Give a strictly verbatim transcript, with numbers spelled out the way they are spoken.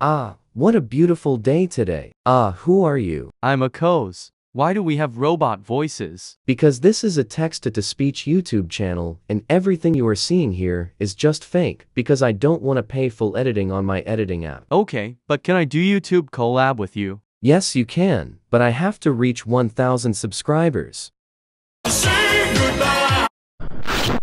Ah, what a beautiful day today. Ah, who are you? I'm a Coz. Why do we have robot voices? Because this is a text-to-speech YouTube channel, and everything you are seeing here is just fake, because I don't want to pay full editing on my editing app. Okay, but can I do YouTube collab with you? Yes, you can, but I have to reach one thousand subscribers. Say goodbye.